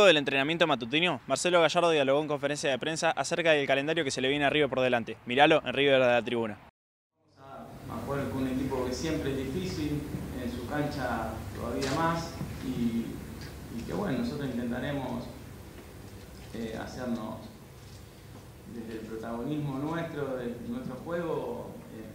del entrenamiento matutino, Marcelo Gallardo dialogó en conferencia de prensa acerca del calendario que se le viene a River por delante. Míralo en River de la Tribuna. Vamos a jugar con un equipo que siempre es difícil, en su cancha todavía más, y que bueno, nosotros intentaremos hacernos desde el protagonismo nuestro, de nuestro juego,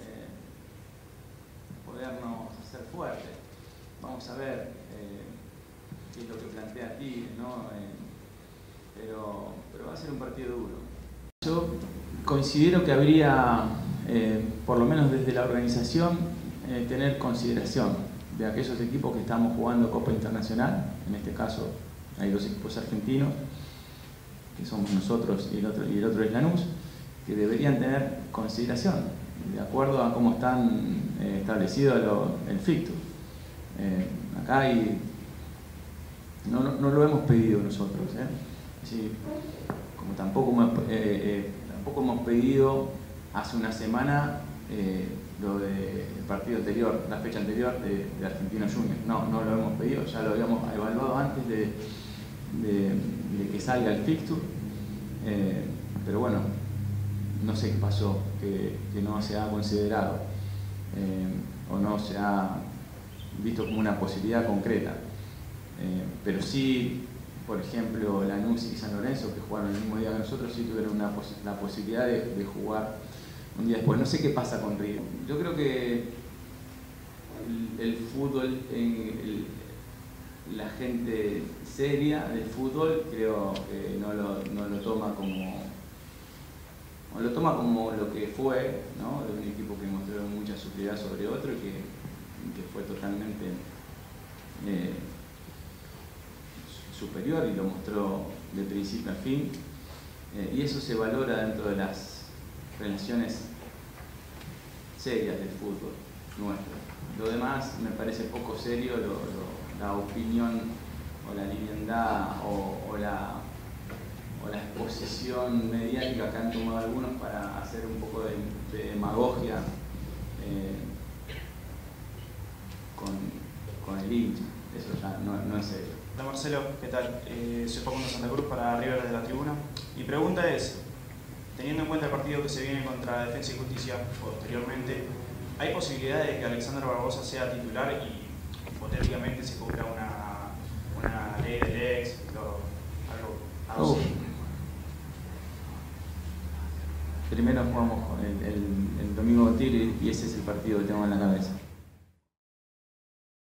podernos hacer fuertes. Vamos a ver qué es lo que plantea Tigre, ¿no? Pero va a ser un partido duro. Yo considero que habría, por lo menos desde la organización, tener consideración de aquellos equipos que estamos jugando Copa Internacional. En este caso hay dos equipos argentinos, que somos nosotros y el otro es Lanús, que deberían tener consideración de acuerdo a cómo están establecidos el fixture. Acá no lo hemos pedido nosotros, así, como tampoco hemos pedido hace una semana lo del partido anterior, la fecha anterior de Argentinos Juniors. No lo hemos pedido, ya lo habíamos evaluado antes de que salga el fixture, pero bueno, no sé qué pasó, que no se ha considerado o no se ha visto como una posibilidad concreta. Pero sí, por ejemplo, Lanús y San Lorenzo, que jugaron el mismo día que nosotros, sí tuvieron la posibilidad de jugar un día después. No sé qué pasa con River. Yo creo que el fútbol, la gente seria del fútbol, creo que no lo toma como lo que fue, ¿no? De un equipo que mostró mucha superioridad sobre otro y que fue totalmente superior y lo mostró de principio a fin, y eso se valora dentro de las relaciones serias del fútbol nuestro. Lo demás me parece poco serio, la opinión o la liviandad o la exposición mediática que han tomado algunos para hacer un poco de demagogia con el hincha. Eso ya no es serio. Hola Marcelo, ¿qué tal? Soy Facundo Santa Cruz para River de la Tribuna. Mi pregunta es, teniendo en cuenta el partido que se viene contra Defensa y Justicia posteriormente, ¿hay posibilidad de que Alexander Barbosa sea titular y hipotéticamente se cumpla una ley del ex, algo así? Primero jugamos el domingo con Tigre y ese es el partido que tengo en la cabeza.